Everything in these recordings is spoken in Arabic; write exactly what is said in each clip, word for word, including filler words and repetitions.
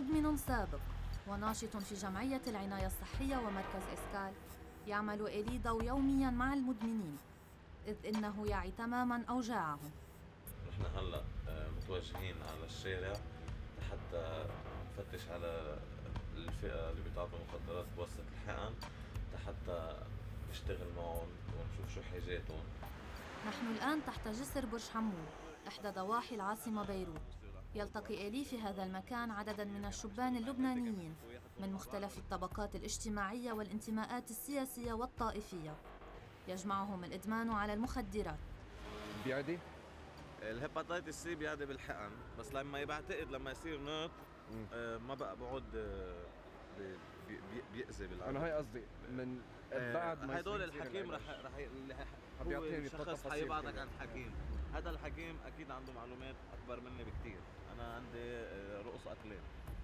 مدمن سابق وناشط في جمعية العناية الصحية ومركز إسكال، يعمل إيلي ضو يومياً مع المدمنين، إذ إنه يعي تماماً أوجاعهم. نحن هلا متوجهين على الشارع حتى نفتش على الفئة اللي بتعاطي مخدرات بوسط الحقن حتى نشتغل معهم ونشوف شو حاجاتهم. نحن الآن تحت جسر برج حمود، إحدى ضواحي العاصمة بيروت. يلتقي إيلي في هذا المكان عدداً من الشبان اللبنانيين من مختلف الطبقات الاجتماعية والانتماءات السياسية والطائفية. يجمعهم الإدمان على المخدرات. بيعدي؟ الهيباتيتس سي بيعدي بالحقن، بس لما بعتقد لما يصير نوت آه ما بقى بعود آه بي بي بيأذي بالعالم. انا هاي قصدي من بعد ما هدول الحكيم رح رح يعطيني شخص حيبعدك عن الحكيم. هذا الحكيم اكيد عنده معلومات اكبر مني بكثير. انا عندي رؤوس اقلام.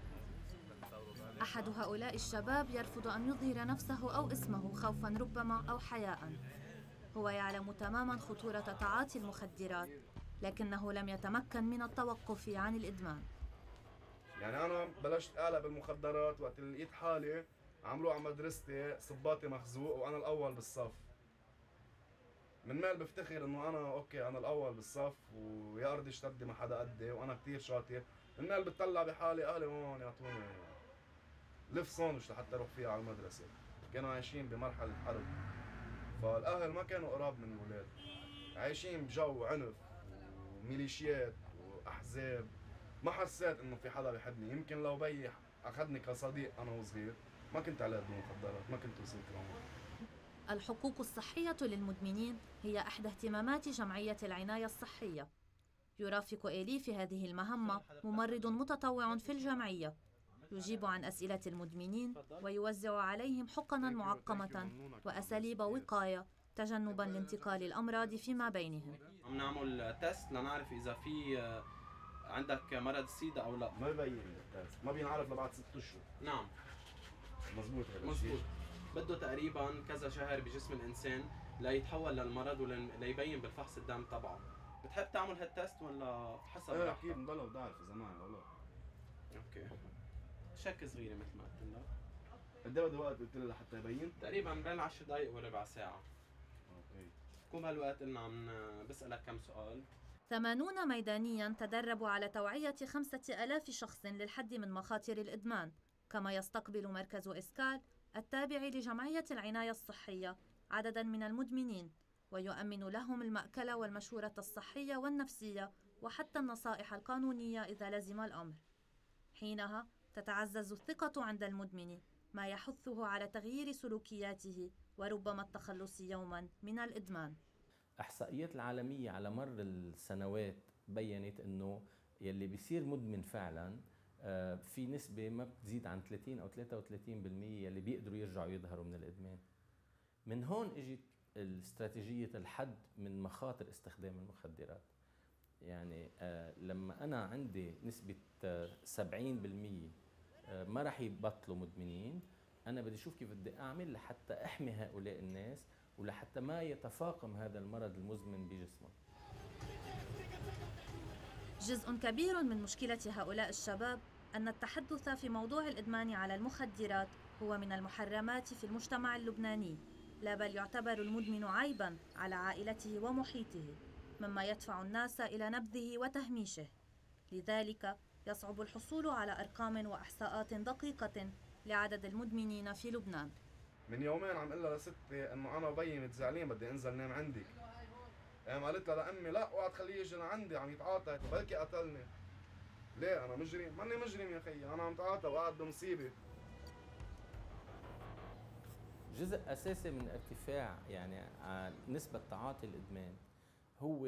احد هؤلاء الشباب يرفض ان يظهر نفسه او اسمه خوفا ربما او حياء. هو يعلم تماما خطورة تعاطي المخدرات، لكنه لم يتمكن من التوقف عن الادمان. يعني انا بلشت اقلب بالمخدرات وقت اللي لقيت حالي عم روح على مدرستي صباطي مخزوق وانا الاول بالصف. من مال بفتخر انه انا اوكي انا الاول بالصف ويا ارضي اشتدي ما حدا قدي وانا كثير شاطر. من مال بتطلع بحالي اهلي هون يعطوني لف صانوش لحتى اروح فيها على المدرسه. كانوا عايشين بمرحله حرب، فالاهل ما كانوا قراب من الاولاد، عايشين بجو عنف وميليشيات واحزاب. ما حسيت انه في حدا بيحبني. يمكن لو بيي اخذني كصديق انا وصغير ما كنت على قد المخدرات، ما كنت وصلت لهون. الحقوق الصحية للمدمنين هي إحدى اهتمامات جمعية العناية الصحية. يرافق إيلي في هذه المهمة ممرض متطوع في الجمعية، يجيب عن أسئلة المدمنين ويوزع عليهم حقنا معقمة وأساليب وقاية تجنبا لانتقال الأمراض فيما بينهم. عم نعمل تيست لنعرف إذا في عندك مرض السيدا أو لا. ما بيبين التيست، ما بينعرف لبعد ست أشهر. نعم مزبوط هذا مزبوط. بده تقريبا كذا شهر بجسم الإنسان ليتحول للمرض وليبين بالفحص الدم تبعه. بتحب تعمل هالتيست ولا حسب ايه راحتك؟ اكيد بضل بعرف اذا معي ولا لا. اوكي. شك صغيره مثل ما قلت لك. قد ايه بدي وقت قلت لي لحتى يبين؟ تقريبا بين عشر دقائق وربع ساعه. اوكي. كم هالوقت قلنا عم بسألك كم سؤال. ثمانون ميدانياً تدربوا على توعية خمسة آلاف شخص للحد من مخاطر الإدمان، كما يستقبل مركز إسكال التابع لجمعية العناية الصحية عدداً من المدمنين، ويؤمن لهم المأكل والمشورة الصحية والنفسية وحتى النصائح القانونية إذا لزم الأمر. حينها تتعزز الثقة عند المدمن، ما يحثه على تغيير سلوكياته وربما التخلص يوماً من الإدمان. الإحصائيات العالمية على مر السنوات بيّنت أنه يلي بيصير مدمن فعلاً في نسبة ما بتزيد عن ثلاثين أو ثلاثة وثلاثين بالمئة يلي بيقدروا يرجعوا يظهروا من الإدمان. من هون اجت الاستراتيجية الحد من مخاطر استخدام المخدرات. يعني لما أنا عندي نسبة سبعين بالمئة ما راح يبطلوا مدمنين، أنا بدي أشوف كيف بدي أعمل لحتى أحمي هؤلاء الناس ولحتى ما يتفاقم هذا المرض المزمن بجسمه. جزء كبير من مشكلة هؤلاء الشباب أن التحدث في موضوع الإدمان على المخدرات هو من المحرمات في المجتمع اللبناني، لا بل يعتبر المدمن عيباً على عائلته ومحيطه، مما يدفع الناس إلى نبذه وتهميشه. لذلك يصعب الحصول على أرقام وإحصاءات دقيقة لعدد المدمنين في لبنان. من يومين عم قلها لستي انه انا وبيي متزعلين بدي انزل نام عندك. قام قالت لها لامي لا اوعى تخليه يجي لعندي عم يتعاطى بلكي قتلني. ليه انا مجرم؟ ماني مجرم يا خيي، انا عم تعاطى وقاعد بمصيبه. جزء اساسي من ارتفاع يعني نسبة تعاطي الادمان هو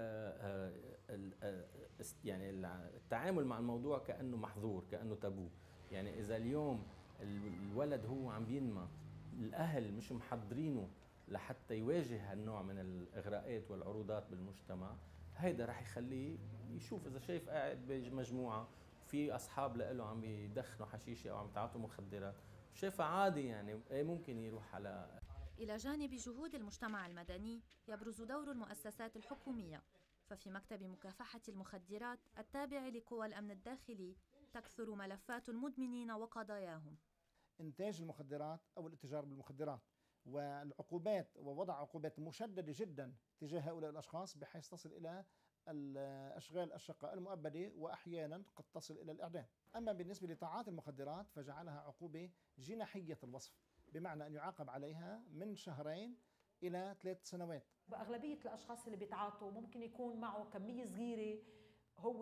يعني التعامل مع الموضوع كانه محظور، كانه تابو. يعني اذا اليوم الولد هو عم بينمى الاهل مش محضرينه لحتى يواجه هالنوع من الاغراءات والعروضات بالمجتمع، هيدا رح يخليه يشوف اذا شايف قاعد بمجموعه في اصحاب له عم يدخنوا حشيشه او عم يتعاطوا مخدرات، شايفها عادي يعني ممكن يروح على. إلى جانب جهود المجتمع المدني يبرز دور المؤسسات الحكومية، ففي مكتب مكافحة المخدرات التابع لقوى الأمن الداخلي تكثر ملفات المدمنين وقضاياهم. إنتاج المخدرات أو الاتجار بالمخدرات، والعقوبات ووضع عقوبات مشددة جدا تجاه هؤلاء الأشخاص بحيث تصل إلى الأشغال الشقة المؤبدة وأحيانا قد تصل إلى الإعدام. أما بالنسبة لتعاطي المخدرات فجعلها عقوبة جناحية الوصف، بمعنى أن يعاقب عليها من شهرين إلى ثلاث سنوات. بأغلبية الأشخاص اللي بيتعاطوا ممكن يكون معه كمية صغيرة هو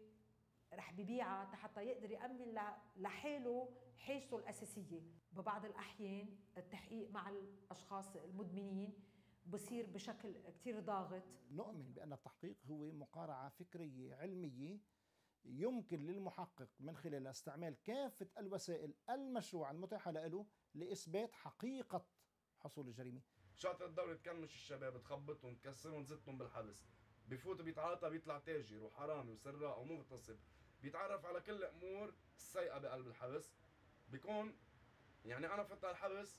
رح ببيعها حتى يقدر يأمن لحاله حاجته الأساسية. ببعض الأحيان التحقيق مع الأشخاص المدمنين بصير بشكل كتير ضاغط. نؤمن بأن التحقيق هو مقارعة فكرية علمية يمكن للمحقق من خلال استعمال كافة الوسائل المشروعة المتاحة له لإثبات حقيقة حصول الجريمة. شاطر الدولة تكمش الشباب، تخبطهم، تكسرهم، تزتهم بالحبس، بفوت بيتعاطى بيطلع تاجر وحرامي وسراق ومغتصب، بيتعرف على كل الأمور السيئة بقلب الحبس. بيكون يعني أنا فتت على الحبس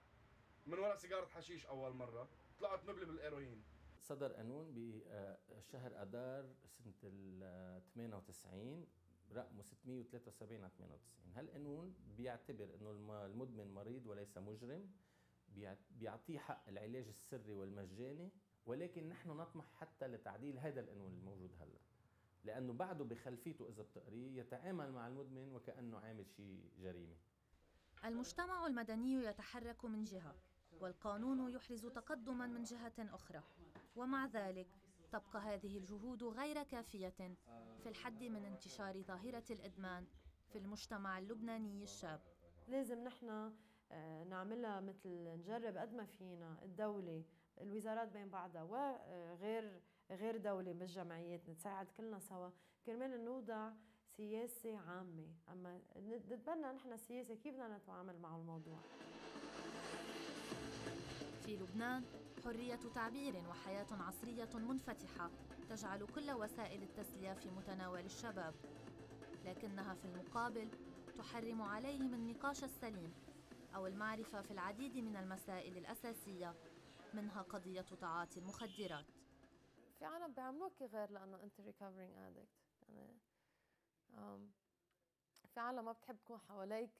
من وراء سيجارة حشيش أول مرة، طلعت مبلي بالإيروين. صدر قانون بشهر أذار سنة ال ثمانية وتسعين رقمه ستمئة وثلاثة وسبعين على ثمانية وتسعين. هالقانون بيعتبر إنه المدمن مريض وليس مجرم، بيعطيه حق العلاج السري والمجاني، ولكن نحن نطمح حتى لتعديل هذا القانون الموجود هلا، لأنه بعده بخلفيته إذا بتقريه يتعامل مع المدمن وكأنه عامل شيء جريمة. المجتمع المدني يتحرك من جهة، والقانون يحرز تقدماً من جهة أخرى، ومع ذلك تبقى هذه الجهود غير كافية في الحد من انتشار ظاهرة الإدمان في المجتمع اللبناني الشاب. لازم نحن نعملها مثل نجرب قد ما فينا الدولة، الوزارات بين بعضها وغير غير دولة بالجمعيات، نتساعد كلنا سوا كرمال نوضع سياسة عامة. أما نتبنى نحن السياسة كيف بدنا نتعامل مع الموضوع. في لبنان حرية تعبير وحياة عصرية منفتحة تجعل كل وسائل التسلية في متناول الشباب، لكنها في المقابل تحرم عليهم النقاش السليم أو المعرفة في العديد من المسائل الأساسية، منها قضية تعاطي المخدرات. في عالم بيعملوك غير لأنه أنت recovering addict، يعني في عالم ما بتحب تكون حواليك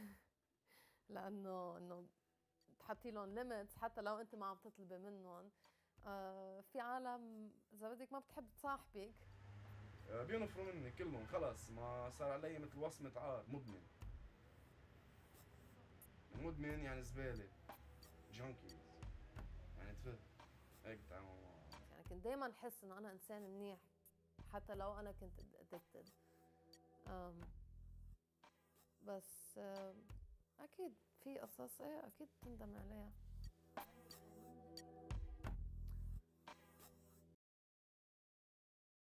لأنه إنه تحطي لهم ليميتس حتى لو أنت ما عم تطلبي منهم. في عالم إذا بدك ما بتحب تصاحبك، بينفروا مني كلهم، خلص ما صار علي مثل وصمة عار. مدمن مدمن يعني زبالة، جانكيز، يعني تفهم هيك بتعامل معه. يعني كنت دايما احس انه انا انسان منيح حتى لو انا كنت ادكتد. بس اكيد في قصص ايه اكيد تندم عليها.